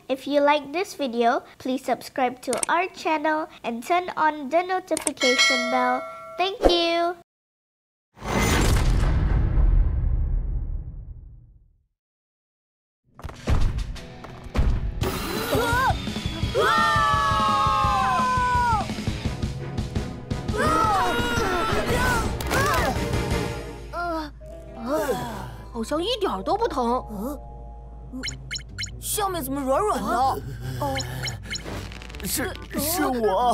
If you like this video, please subscribe to our channel and turn on the notification bell. Thank you! 好像一点都不疼。 下面怎么软软的？哦， 是我。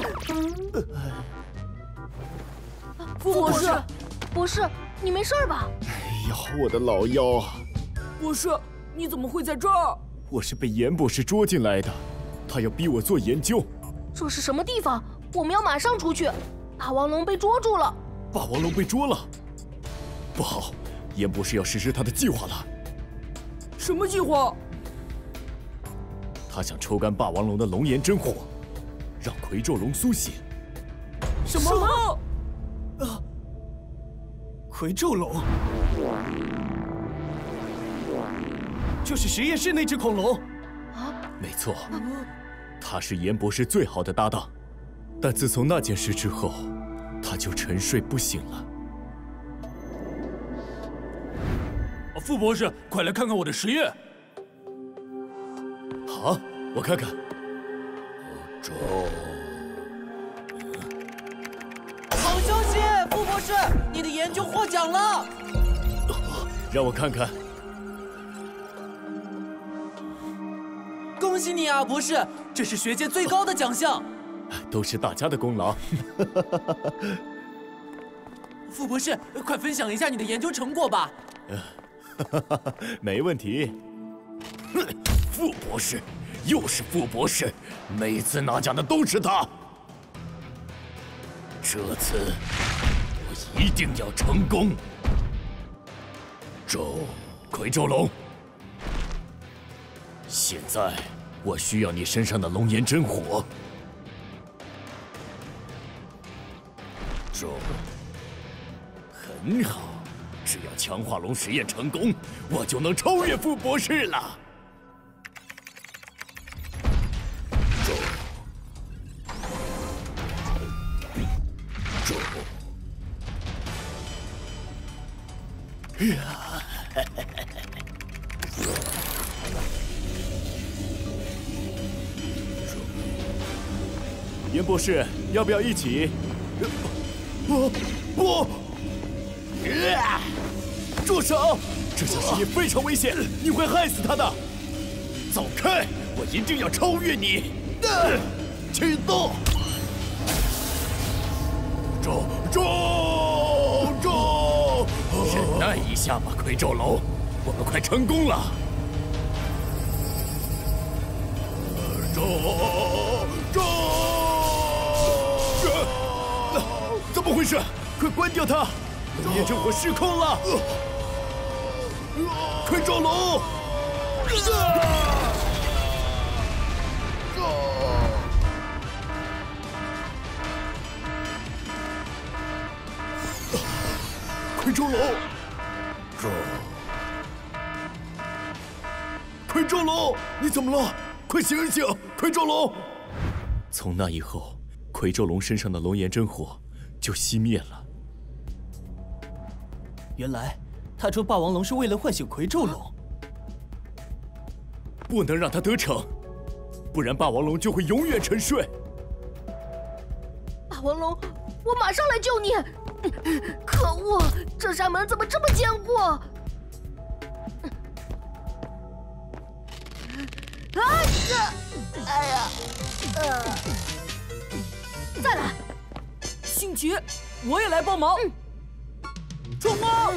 博士，你没事吧？ 哎呀，我的老腰啊！ 博士，你怎么会在这儿？ 我是被严博士捉进来的，他要逼我做研究。 这是什么地方？我们要马上出去。霸王龙被捉住了。 霸王龙被捉了，不好！严博士要实施他的计划了。 什么计划？ 他想抽干霸王龙的龙炎真火，让魁胄龙苏醒。 什么？ 魁胄龙，就是实验室那只恐龙。 啊， 没错，他是严博士最好的搭档，但自从那件事之后，他就沉睡不醒了。 傅博士，快来看看我的实验。 好，我看看。 好消息，傅博士，你的研究获奖了。 让我看看。 恭喜你啊，博士，这是学界最高的奖项。 都是大家的功劳。 傅博士，快分享一下你的研究成果吧。 没问题。 傅博士，又是傅博士，每次拿奖的都是他。这次我一定要成功。魁胄龙，现在我需要你身上的龙炎真火。很好。只要强化龙实验成功，我就能超越傅博士了。 严博士，要不要一起？ 不！ 住手！这项实验非常危险，你会害死他的。 走开！我一定要超越你！启动！忍耐一下吧，魁胄龙，我们快成功了。 怎么回事？快关掉它！龙炎真火失控了！魁胄龙！魁胄龙！魁胄龙，你怎么了？快醒醒！魁胄龙！从那以后，魁胄龙身上的龙炎真火就熄灭了。 原来他捉霸王龙是为了唤醒魁胄龙， 不能让他得逞，不然霸王龙就会永远沉睡。 霸王龙，我马上来救你！可恶，这扇门怎么这么坚固？再来！ 辛奇，我也来帮忙。冲啊！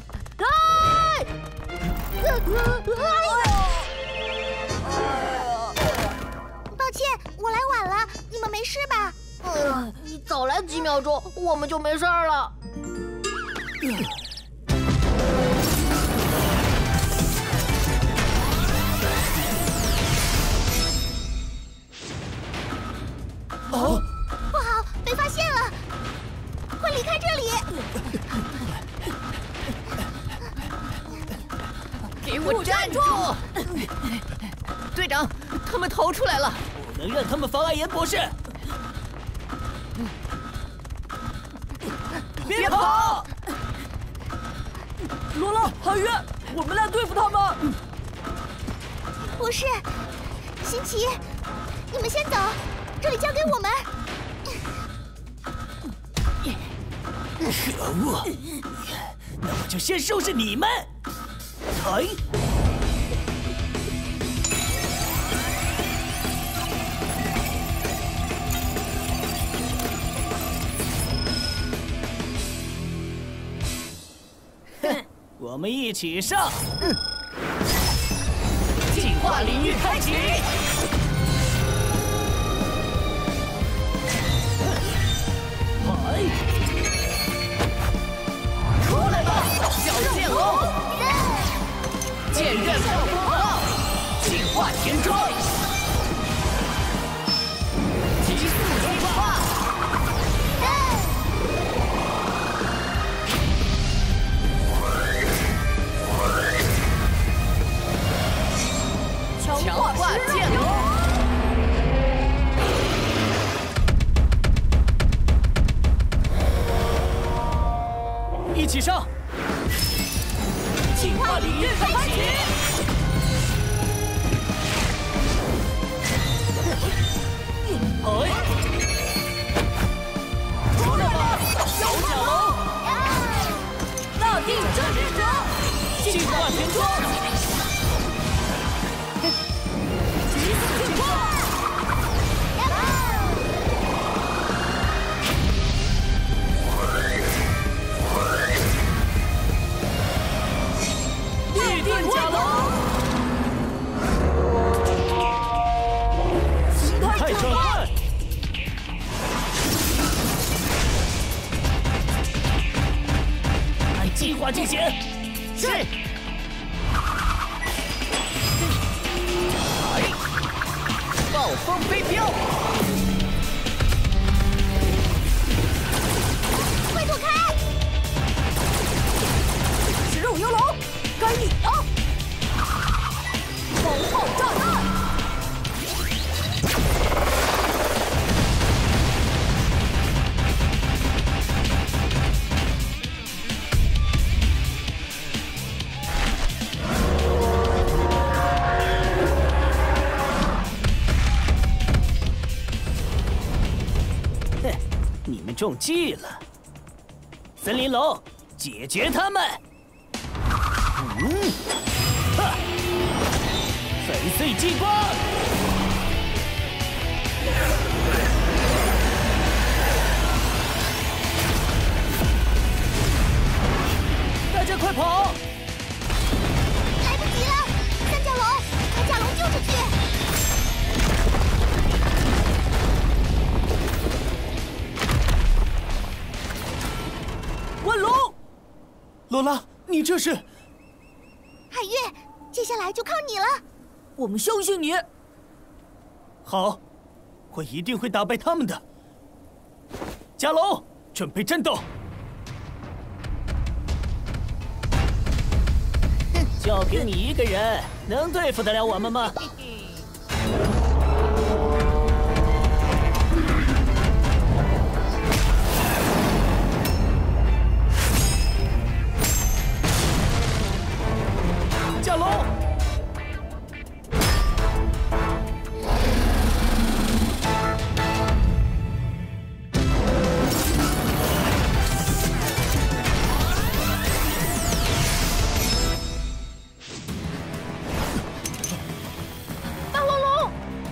抱歉，我来晚了，你们没事吧？ 你早来几秒钟，我们就没事了。 不好，被发现了！快离开这里！ 给我站住！ 队长，他们逃出来了， 不能让他们妨碍严博士。别跑！ 罗拉、海月，我们来对付他们。 不是，新奇，你们先走，这里交给我们。 可恶！那我就先收拾你们！哎！哼，我们一起上！进化领域开启！出来吧，小剑龙！剑刃小风暴，进化田庄，急速进化！强化剑龙！一起上！进化领域开启！哎！出来吧，小甲龙！大地震天者，进化田庄！急速进化！地电甲龙！形态转换！按计划进行。是。暴风飞镖！ 快躲开！ 食肉牛龙，该你了！风炮炸弹！ 你们中计了，森林龙，解决他们！哈！粉碎激光！大家快跑！ 来不及了，三角龙，把甲龙丢出去！ 万龙， 罗拉，你这是？ 海月，接下来就靠你了。 我们相信你。 好，我一定会打败他们的。甲龙，准备战斗！就凭你一个人，能对付得了我们吗？甲龙！ 大龙龙！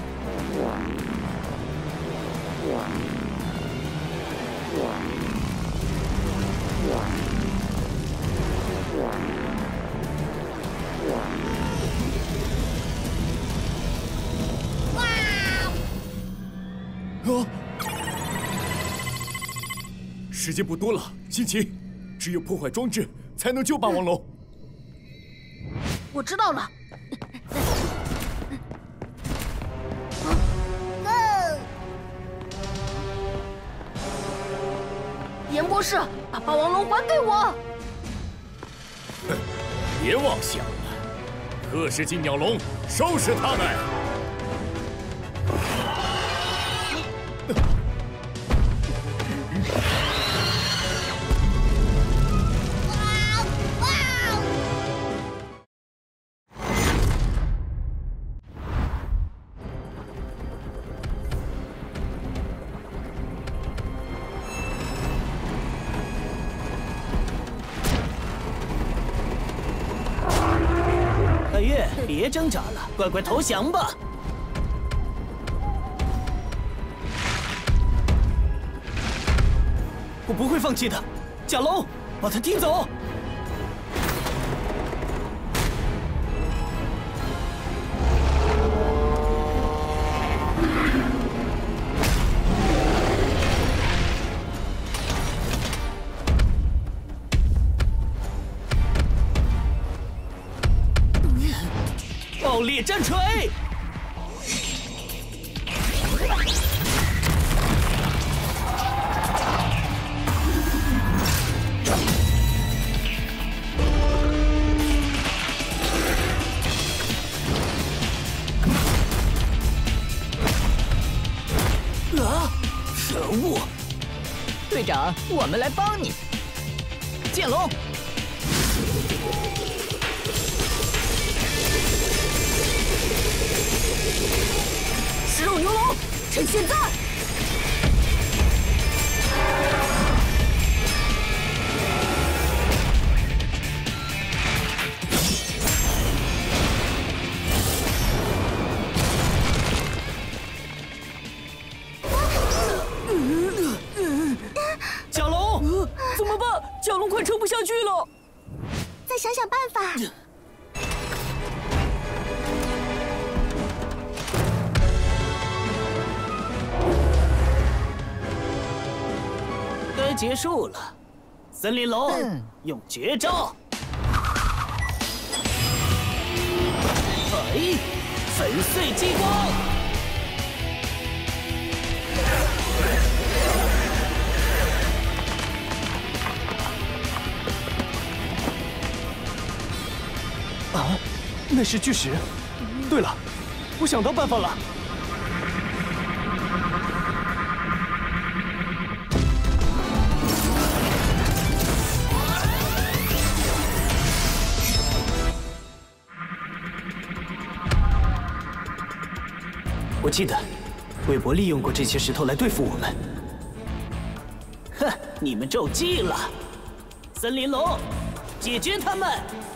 啊！时间不多了，辛奇，只有破坏装置才能救霸王龙。 我知道了。严博士，把霸王龙还给我！ 别妄想了，克氏金鸟龙，收拾他们！ 别挣扎了，乖乖投降吧。我不会放弃的，甲龙，把他踢走。 爆裂战锤！啊！可恶！ 队长，我们来帮你。剑龙。 食肉牛龙，趁现在！ 甲龙， 怎么办？甲龙快撑不下去了。 再想想办法。 该结束了，森林龙用绝招，哎，粉碎激光， 啊，那是巨石。对了，我想到办法了。 我记得，韦伯利用过这些石头来对付我们。哼，你们中计了！森林龙，解决他们！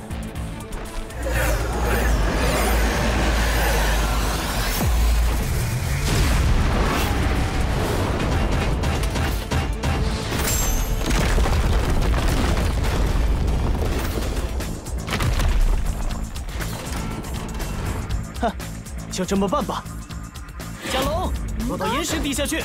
哼，就这么办吧。 甲龙，落到岩石底下去！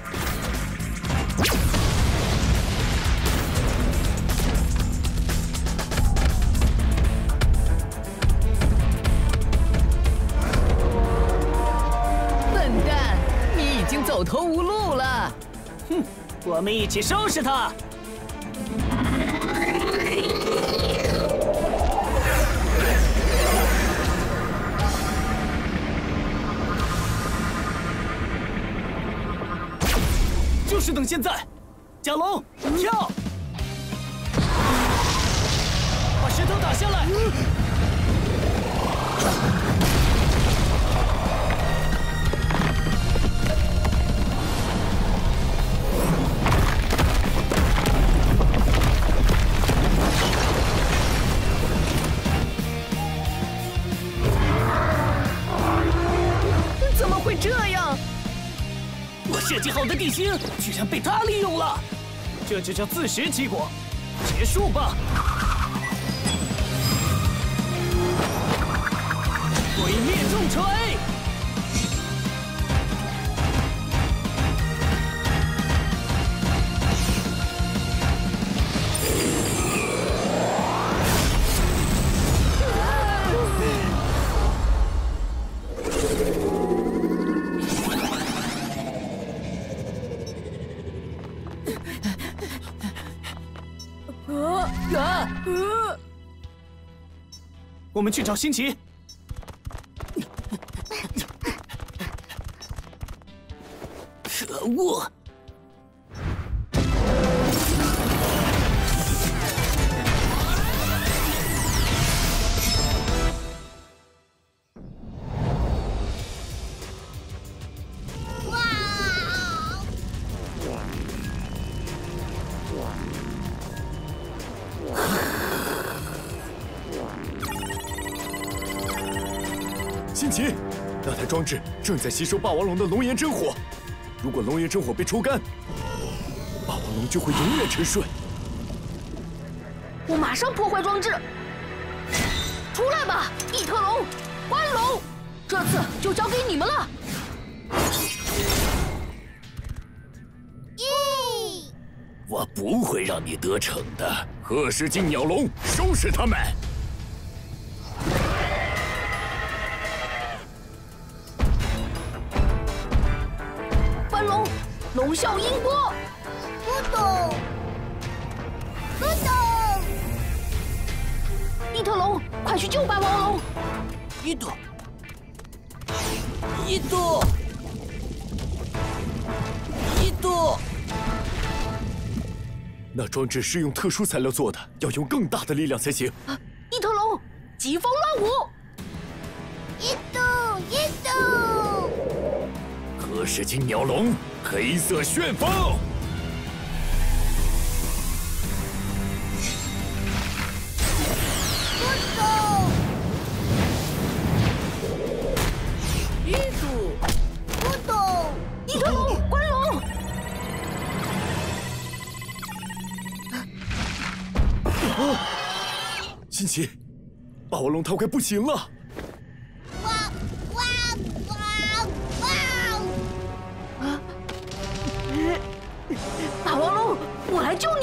笨蛋，你已经走投无路了。 哼，我们一起收拾他！就是等现在，甲龙跳，把石头打下来。 怎么会这样？ 我设计好的地形居然被他利用了，这就叫自食其果。结束吧！毁灭重锤！我们去找辛奇。可恶！ 星奇，那台装置正在吸收霸王龙的龙炎真火，如果龙炎真火被抽干，霸王龙就会永远沉睡。 我马上破坏装置！出来吧，异特龙、关龙，这次就交给你们了。 咦！ 我不会让你得逞的，鹤石金鸟龙，收拾他们！ 关龙，龙啸音波， 不懂，不懂。 异特龙，快去救霸王龙！ 一朵， 那装置是用特殊材料做的，要用更大的力量才行。 异特龙，疾风乱舞！ 一度， 鹤石金鸟龙，黑色旋风！ 不懂，不懂。 异特龙，关龙！ 星奇，霸王龙它快不行了！ 霸王龙，我来救你！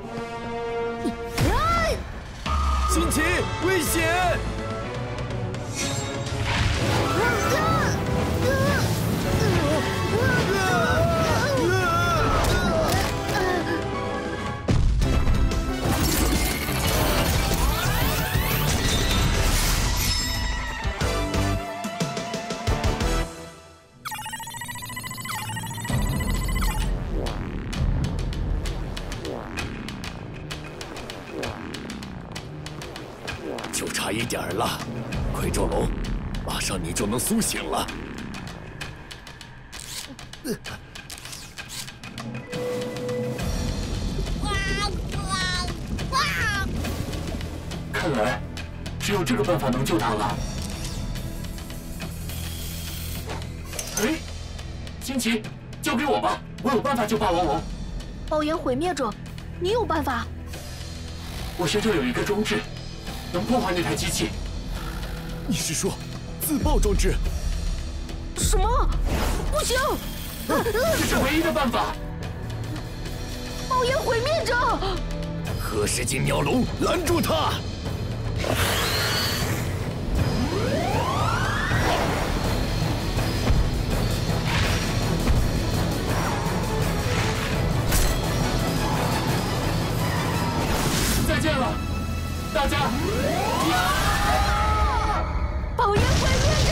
星奇，危险！就差一点了，魁宙龙，马上你就能苏醒了。 看来只有这个办法能救他了。哎，星奇，交给我吧，我有办法救霸王龙。 爆炎毁灭者，你有办法？ 我身上有一个装置，能破坏那台机器。 你是说自爆装置？ 什么？不行！ 这是唯一的办法。 爆炎毁灭者！ 鹤石金鸟龙，拦住他！ 再见了，大家！ 爆炎毁灭者！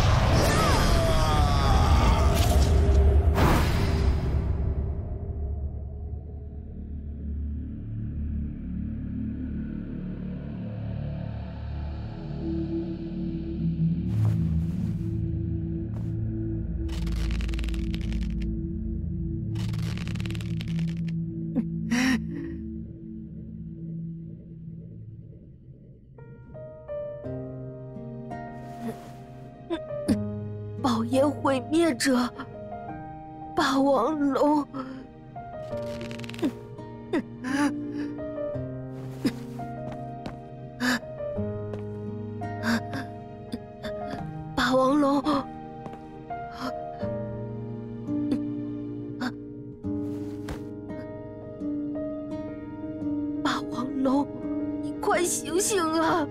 爆炎毁灭者，霸王龙。霸王龙，霸王龙，你快醒醒啊！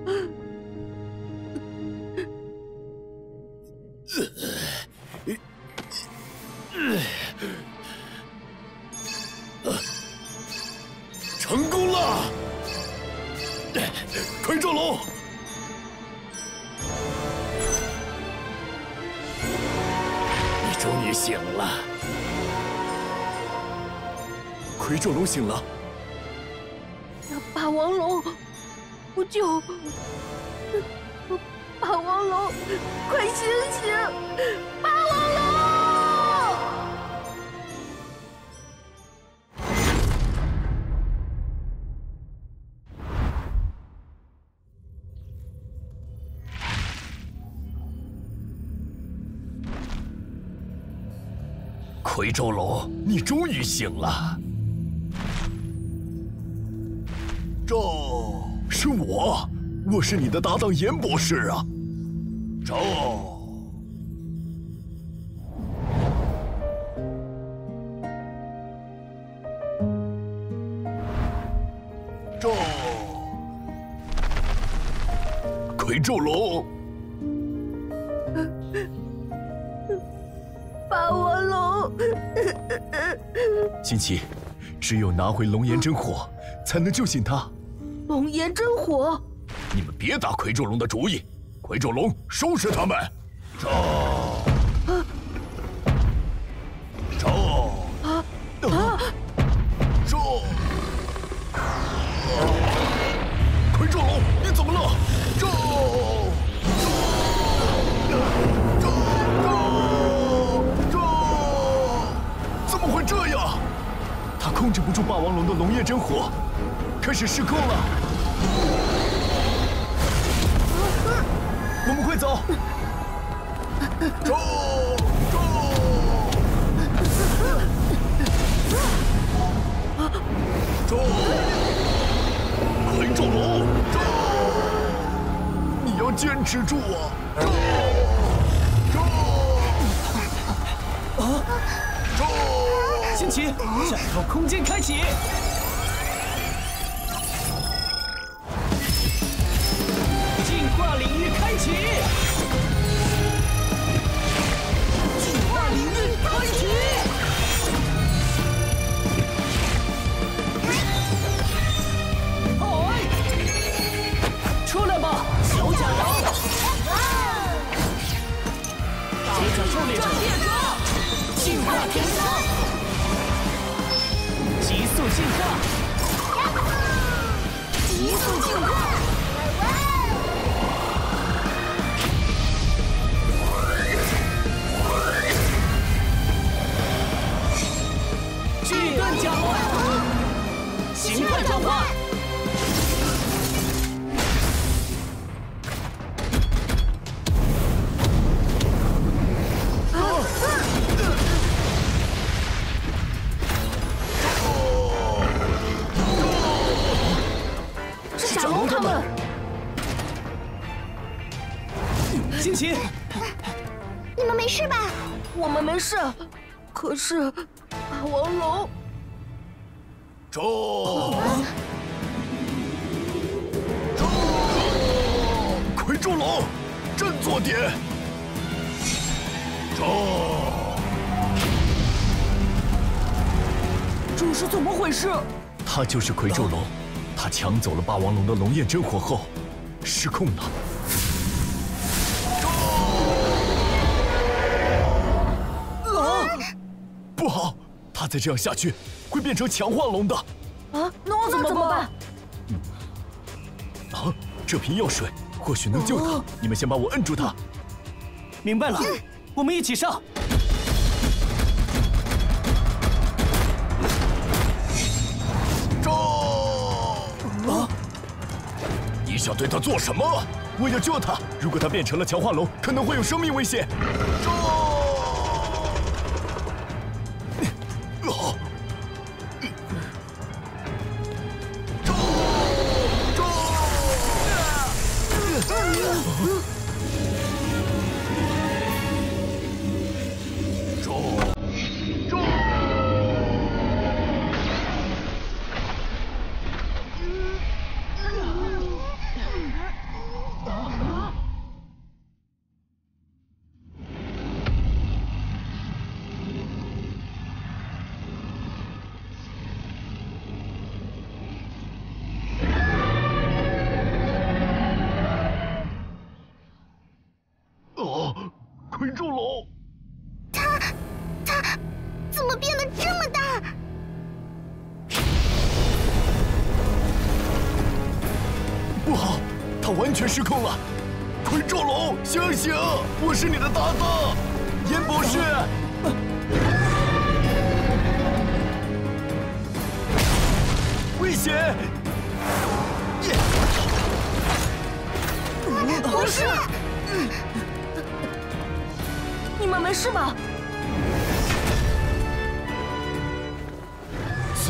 成功了！魁宙龙，你终于醒了。魁宙龙醒了， 那霸王龙不救！霸王龙，快醒醒！霸王龙！ 魁州龙，你终于醒了。这是我是你的搭档严博士啊。这。 魁州龙， 霸王龙， 新奇，只有拿回龙炎真火，才能救醒他。 龙炎真火， 你们别打魁州龙的主意，魁州龙收拾他们！魁州龙，你怎么了？怎么会这样？他控制不住霸王龙的龙焰真火，开始失控了。我们快走！魁州龙，你要坚持住啊！ 新奇，战斗空间开启，进化领域开启， 进化领域开启。 出来吧，小甲龙！大甲兽猎者，进化天堂，急速进化， 急速进化！ 巨盾甲龙，形态转换。 甲龙他们， 新奇， 你们没事吧？ 我们没事，可是霸王龙， 魁州龙，振作点！ 这是怎么回事？ 他就是魁州龙。 他抢走了霸王龙的龙焰真火后，失控了。不好，他再这样下去，会变成强化龙的。 啊，那怎么办？ 这瓶药水或许能救他。你们先把我摁住他。 明白了，我们一起上。 你想对他做什么？我要救他。如果他变成了强化龙，可能会有生命危险。魁州龙， 他怎么变得这么大？ 不好，他完全失控了！魁州龙，醒醒！我是你的搭档，严博士。危险！ 不是。你们没事吧？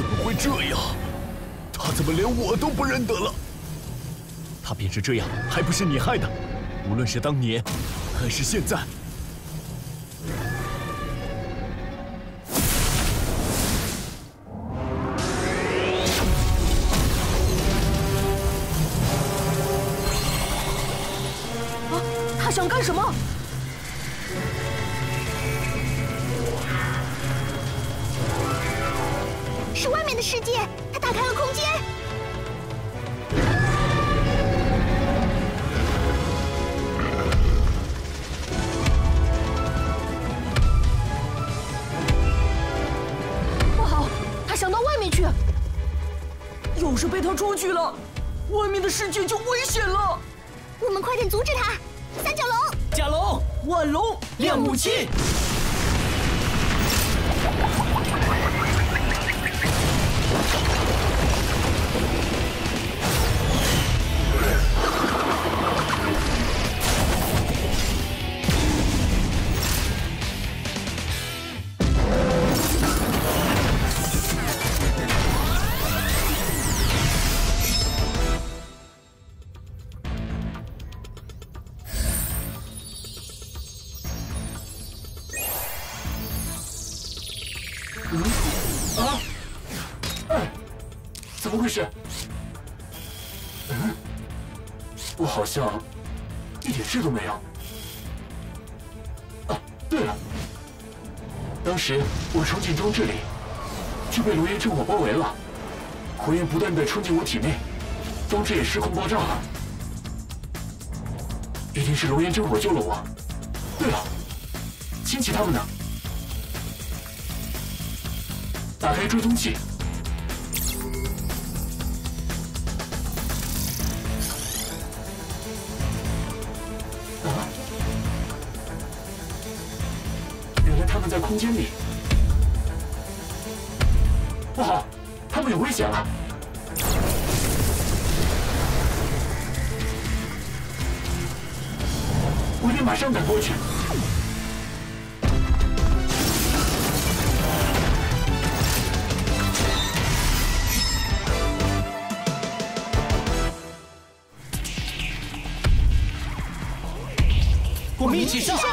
怎么会这样？他怎么连我都不认得了？他变成这样，还不是你害的？无论是当年，还是现在。 啊，他想干什么？ 是外面的世界，它打开了空间。 不好，他想到外面去。 要是被他出去了，外面的世界就危险了。 我们快点阻止他！三角龙、 甲龙、 万龙、 亮武器。 怎么回事？我好像一点事都没有。啊，对了，当时我冲进装置里，就被龙炎真火包围了，火焰不断地冲进我体内，装置也失控爆炸了。一定是龙炎真火救了我。对了，亲戚他们呢？打开追踪器。 他们在空间里，不好，他们有危险了！我得马上赶过去。 我们一起上！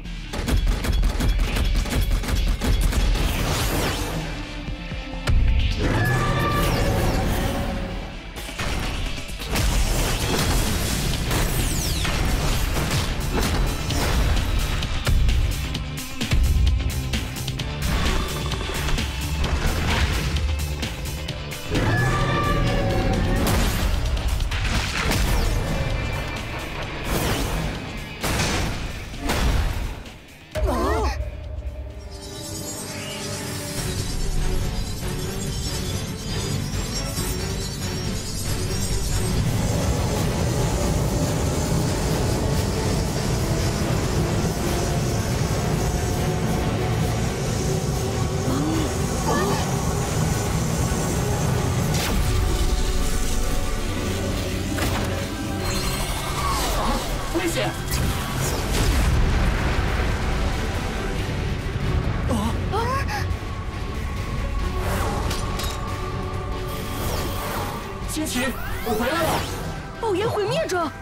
危险！新奇，我回来了！ 爆炎毁灭者，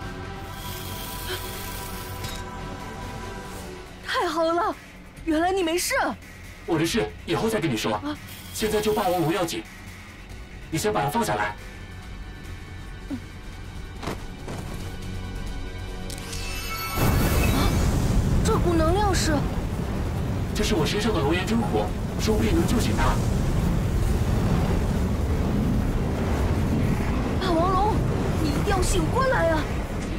太好了，原来你没事。 我的事以后再跟你说，现在救霸王龙要紧，你先把它放下来。 这股能量是…… 这是我身上的龙炎真火，说不定能救醒他。 霸王龙，你一定要醒过来啊！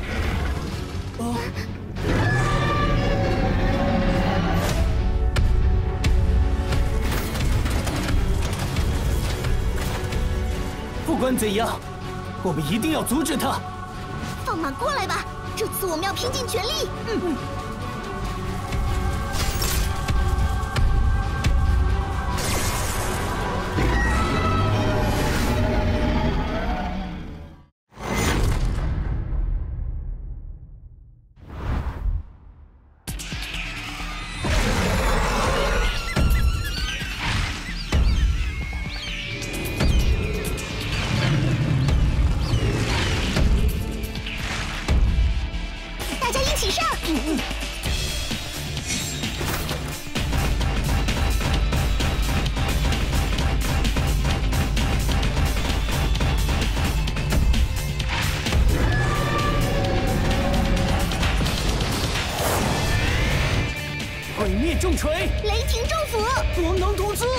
不管怎样，我们一定要阻止他。 放马过来吧，这次我们要拼尽全力。 毁灭重锤， 雷霆重斧， 光能吐刺。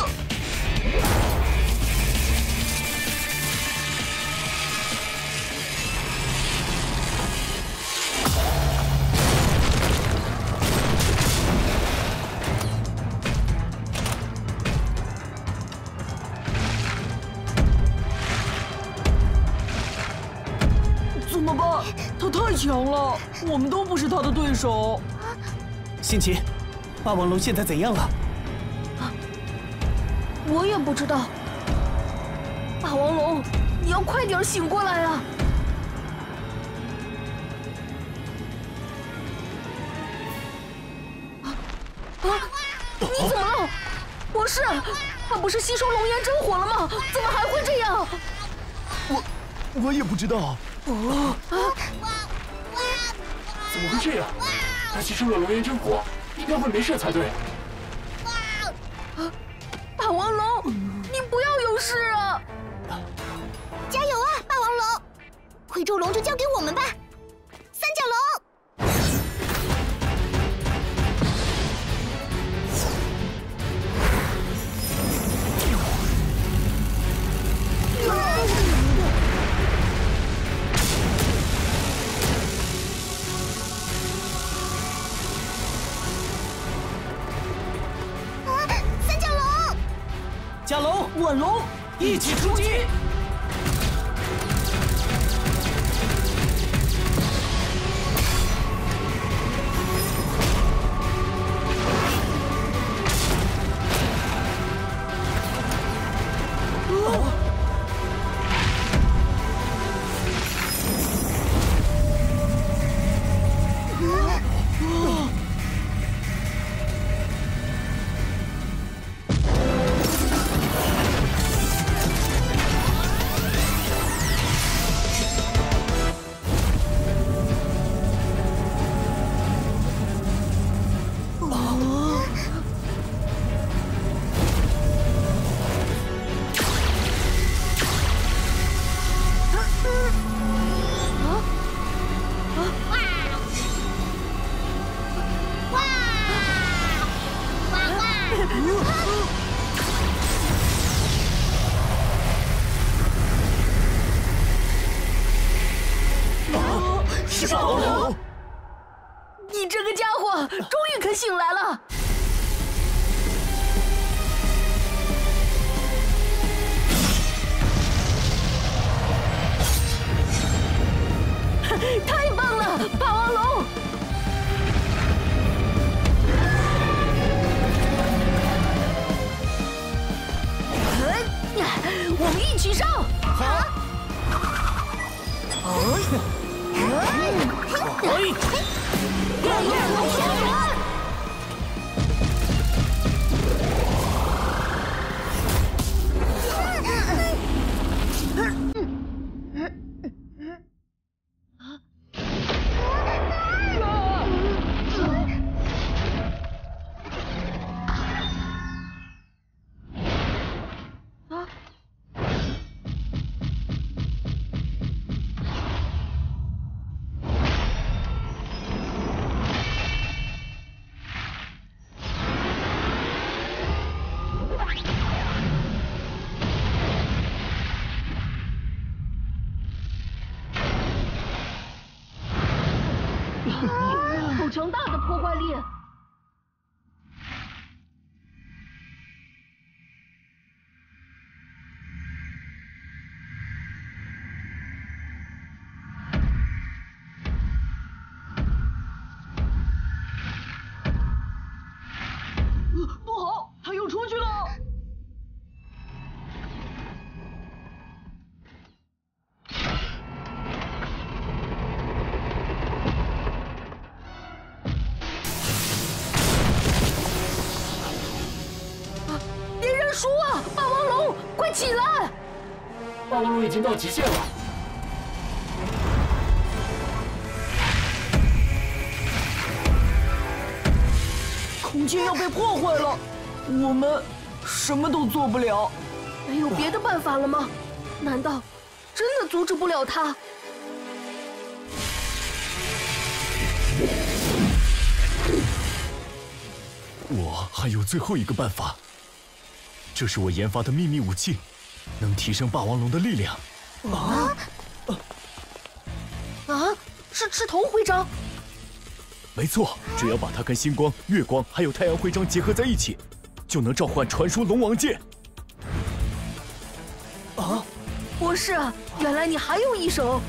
怎么办？他太强了，我们都不是他的对手。 新奇，霸王龙现在怎样了？ 我也不知道。霸王龙，你要快点醒过来啊！你怎么了？博士，他不是吸收龙炎真火了吗？怎么还会这样？ 我也不知道。 怎么会这样？他吸收了龙炎真火，应该会没事才对。 霸王龙，你不要有事啊！ 加油啊，霸王龙！徽州龙就交给我们吧，三角龙。三角龙， 加龙、 晚龙， 一起出击！ 是霸王龙！ 你这个家伙终于肯醒来了！太棒了，霸王龙！我们一起上！好。好强大的破坏力！ 不好，他又出去了！ 别认输啊！霸王龙，快起来！ 霸王龙已经到极限了。 空间要被破坏了，我们什么都做不了。 没有别的办法了吗？难道真的阻止不了他？ 我还有最后一个办法，这是我研发的秘密武器，能提升霸王龙的力量。 是赤瞳徽章。 没错，只要把它跟星光、月光还有太阳徽章结合在一起，就能召唤传说龙王剑。 博士，原来你还有一手。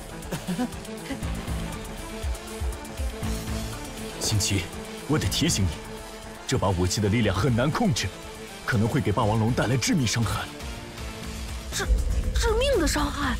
星奇，我得提醒你，这把武器的力量很难控制，可能会给霸王龙带来致命伤害。 致命的伤害？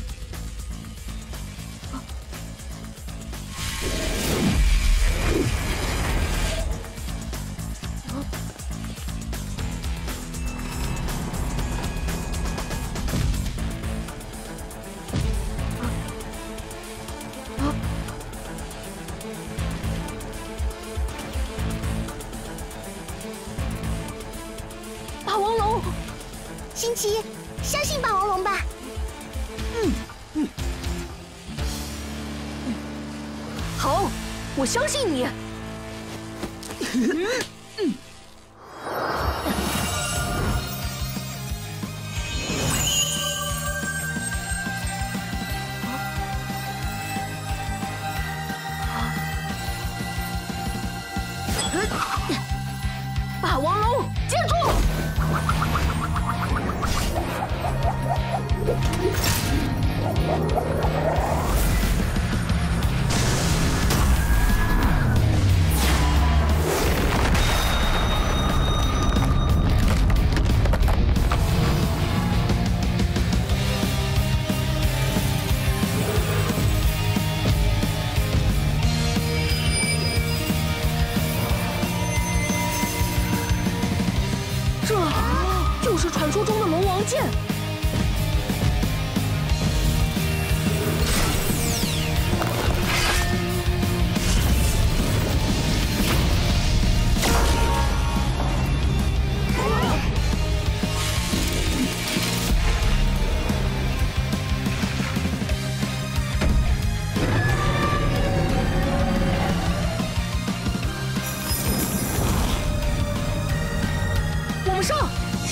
霸王龙， 星奇，相信霸王龙吧。 好，我相信你。霸王龙，接住！这就是传说中的龙王剑。我们上！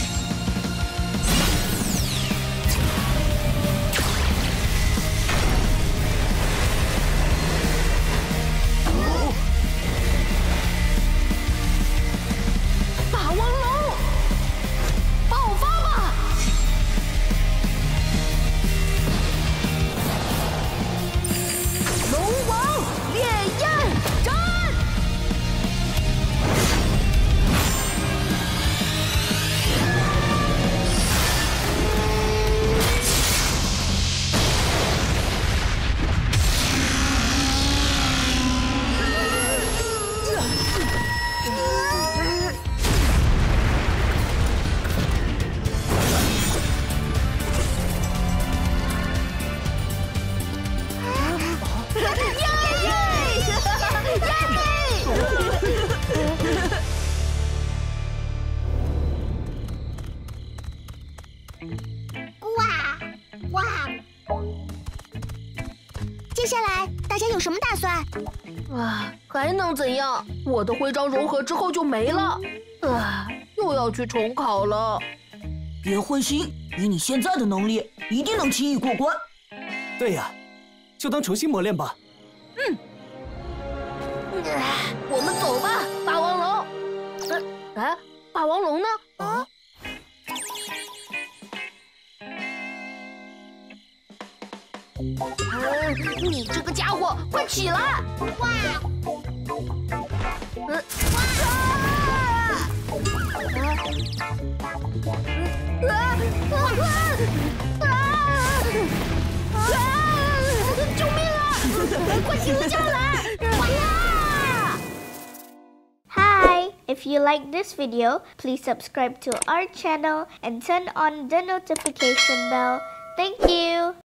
霸王龙，爆发吧！龙王烈焰斩！ 哇！接下来大家有什么打算？ 还能怎样？我的徽章融合之后就没了，又要去重考了。 别灰心，以你现在的能力，一定能轻易过关。 对呀，就当重新磨练吧。 我们走吧，霸王龙。霸王龙呢？你这个家伙，快起来！哇！救命啊！快停下来！ Hi! If you like this video, please subscribe to our channel and turn on the notification bell. Thank you!